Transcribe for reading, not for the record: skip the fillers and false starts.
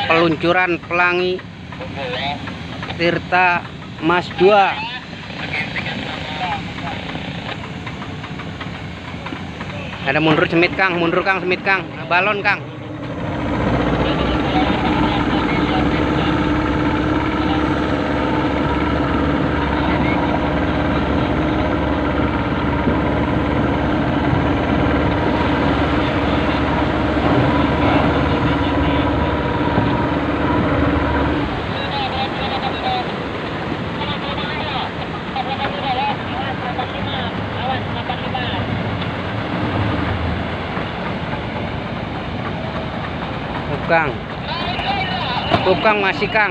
peluncuran pelangi Tirta Mas 2. Ada mundur semit Kang, mundur Kang, semit Kang, balon Kang. Kang, Kang masih Kang,